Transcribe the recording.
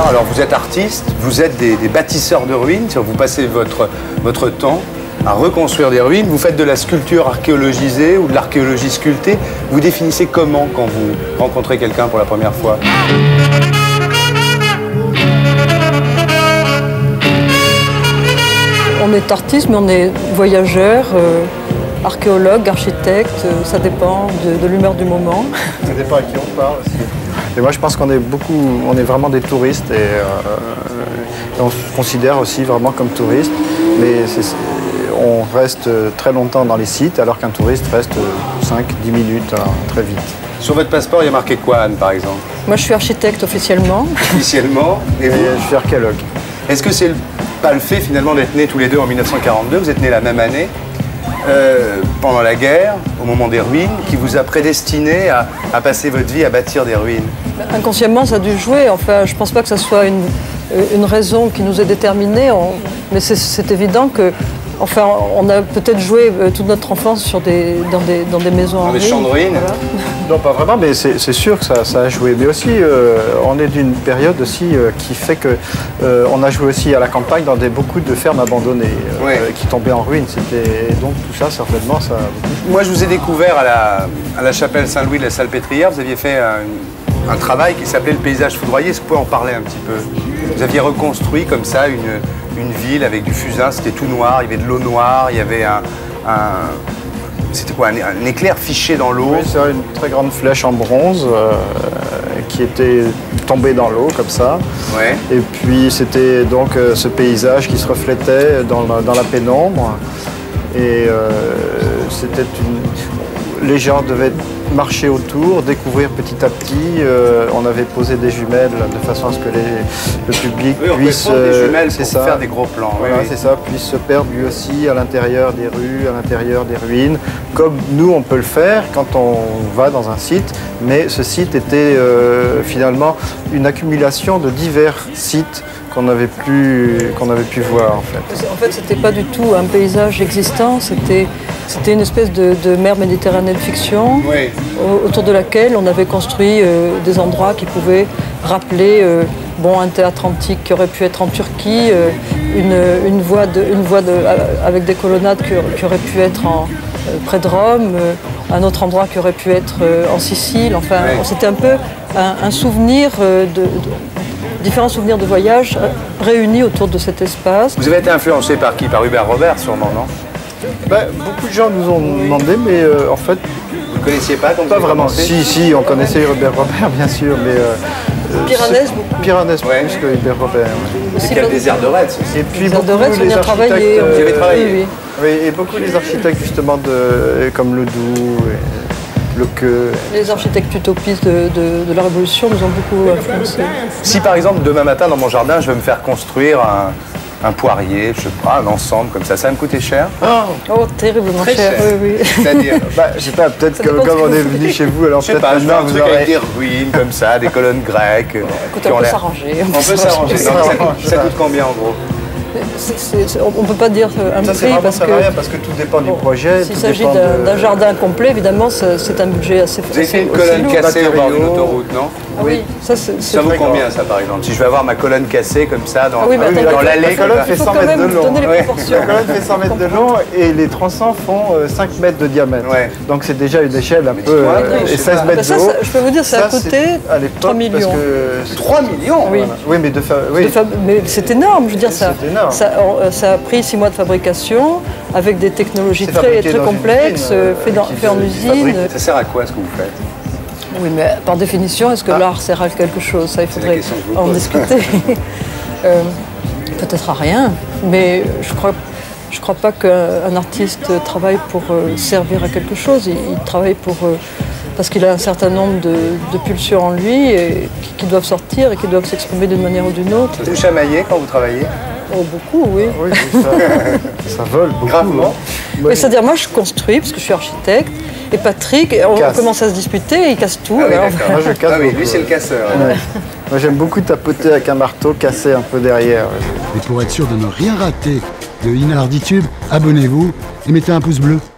savoir, alors vous êtes artiste, vous êtes des bâtisseurs de ruines, vous passez votre temps à reconstruire des ruines, vous faites de la sculpture archéologisée ou de l'archéologie sculptée. Vous définissez comment quand vous rencontrez quelqu'un pour la première fois? On est artiste, mais on est voyageur, archéologue, architecte, ça dépend de l'humeur du moment. Ça dépend à qui on parle aussi. Et moi je pense qu'on est vraiment des touristes et on se considère aussi vraiment comme touristes, mais on reste très longtemps dans les sites alors qu'un touriste reste 5-10 minutes, alors, très vite. Sur votre passeport, il y a marqué quoi, Anne, par exemple? Moi je suis architecte officiellement. Officiellement? Et vous? Je suis archéologue. Est-ce que c'est pas le fait finalement d'être nés tous les deux en 1942, vous êtes nés la même année, pendant la guerre, au moment des ruines, qui vous a prédestiné à passer votre vie à bâtir des ruines? Inconsciemment, ça a dû jouer. Enfin, je ne pense pas que ce soit une raison qui nous ait déterminés, mais c'est évident que, enfin, on a peut-être joué toute notre enfance dans des maisons en ruines. Dans des champs de ruines? Voilà. Non, pas vraiment, mais c'est sûr que ça a joué. Mais aussi, on est d'une période aussi qui fait que on a joué aussi à la campagne dans beaucoup de fermes abandonnées qui tombaient en ruine. Donc tout ça, certainement, ça. Moi, je vous ai découvert à la chapelle Saint-Louis de la Salpêtrière. Vous aviez fait un travail qui s'appelait le paysage foudroyé. Est-ce que vous pouvez en parler un petit peu? Vous aviez reconstruit comme ça une ville avec du fusain. C'était tout noir. Il y avait de l'eau noire. Il y avait c'était quoi, un éclair fiché dans l'eau? Oui, c'est une très grande flèche en bronze qui était tombée dans l'eau comme ça. Ouais. Et puis c'était donc ce paysage qui se reflétait dans la pénombre. Et les gens devaient marcher autour, découvrir petit à petit. On avait posé des jumelles de façon à ce que le public puisse des jumelles pour faire des gros plans. Voilà, c'est ça, puisse se perdre lui aussi à l'intérieur des rues, à l'intérieur des ruines, comme nous on peut le faire quand on va dans un site. Mais ce site était finalement une accumulation de divers sites qu'on avait pu voir en fait. En fait, c'était pas du tout un paysage existant, c'était une espèce de mer Méditerranée de fiction, autour de laquelle on avait construit des endroits qui pouvaient rappeler un théâtre antique qui aurait pu être en Turquie, une voie avec des colonnades qui aurait pu être près de Rome, un autre endroit qui aurait pu être en Sicile. Enfin, c'était un peu un souvenir différents souvenirs de voyage réunis autour de cet espace. Vous avez été influencé par qui? Par Hubert Robert, sûrement, non? Beaucoup de gens nous ont demandé, mais en fait... Vous ne connaissiez pas? Pas vraiment. Si, on connaissait Hubert Robert, bien sûr, mais... Piranèse, beaucoup. Piranèse plus que Hubert Robert. C'est qu'il y a le désert de Retz. Et puis beaucoup les architectes... travailler. Vous avez travaillé? Oui, et beaucoup les architectes, justement, comme Ledoux... Les architectes utopistes de la Révolution nous ont beaucoup influencés. Si par exemple demain matin dans mon jardin je veux me faire construire un poirier, je sais pas, un ensemble comme ça va me coûter cher? Oh, terriblement cher. Oui. C'est-à-dire je sais pas, peut-être que comme on est venu chez vous, alors peut-être maintenant vous aurez avec des ruines comme ça, des colonnes grecques. Écoute, on peut s'arranger. On peut s'arranger. Ça coûte combien en gros? On ne peut pas dire un prix parce que tout dépend du projet. S'il s'agit d'un jardin complet, évidemment, c'est un budget assez Vous avez fait une colonne cassée au bord d'une autoroute, non? Oui. Ça vaut combien ça par exemple? Si je veux avoir ma colonne cassée comme ça dans l'allée. La colonne fait 100 mètres de long. La colonne fait 100 mètres de long et les tronçons font 5 mètres de diamètre. Donc c'est déjà une échelle un peu... et 16 mètres de haut. Je peux vous dire, ça a coûté 3 millions. 3 millions? Oui, mais mais c'est énorme, je veux dire, ça a pris 6 mois de fabrication avec des technologies très complexes, fait en usine. Ça sert à quoi ce que vous faites? Oui, mais par définition, est-ce que l'art sert à quelque chose? Ça, il faudrait en discuter. Peut-être à rien, mais je crois pas qu'un artiste travaille pour servir à quelque chose. Il travaille parce qu'il a un certain nombre de pulsions en lui qui doivent sortir et qui doivent s'exprimer d'une manière ou d'une autre. Vous chamaillez quand vous travaillez? Oh, beaucoup, oui. Oui, ça vole beaucoup. Gravement. C'est-à-dire, moi, je construis, parce que je suis architecte, et Patrick, on commence à se disputer, et il casse tout. Moi, je casse beaucoup. Lui, c'est le casseur. Moi, j'aime beaucoup tapoter avec un marteau, casser un peu derrière. Et pour être sûr de ne rien rater de Inarditube, abonnez-vous et mettez un pouce bleu.